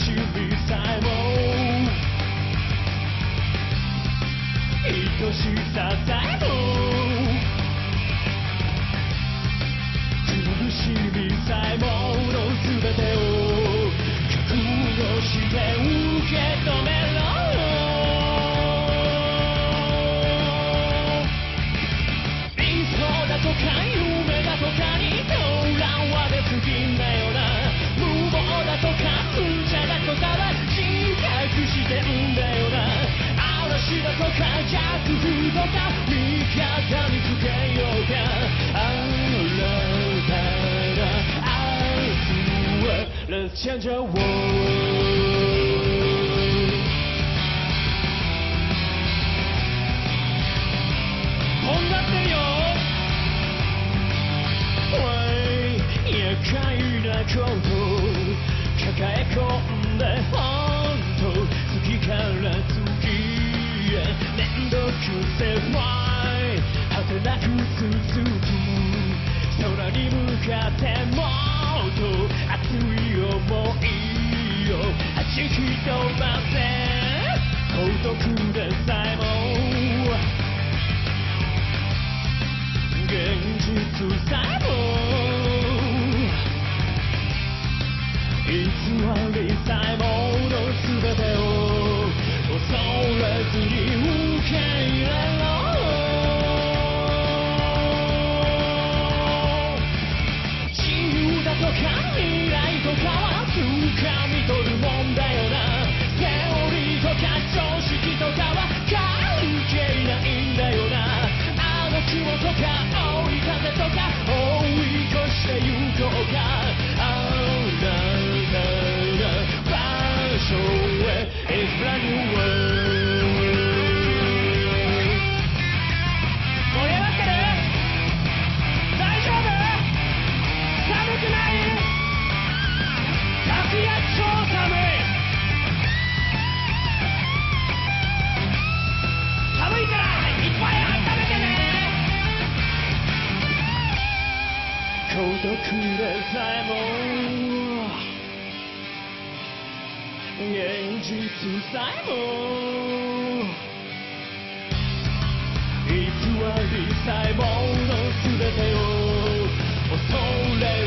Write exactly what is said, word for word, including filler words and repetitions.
しみさえも愛しささえも苦しみさえもの全てを覚悟して受け止めろ理想だとか夢だとかにとらわれすぎんだよな無謀だとか無茶だとかは自覚してんだよな嵐だとか逆風とか味方につけようか新たな明日へ Let's change our world こんなってよ厄介なこと抱え込んで本当次から次へ面倒くせまい果てなく続く空に向かってもっと熱い想いを弾き飛ばせ孤独でさえも現実さえも偽りさえもの全てを恐れずに受け入れろ自由だとか未来とかは掴み取るもんだよなセオリーとか常識とかは関係ないんだよなあの雲とか追い風とか追い越してゆこうかあらSo it's brand new world 盛り上がってる大丈夫寒くない楽屋超寒い寒いからいっぱい温めてね孤独でさえも現実さえも偽りさえもの全てを恐れ